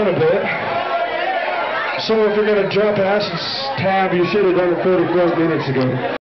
down a bit. So if you're going to drop Ash's tab, you should have done it 44 minutes ago.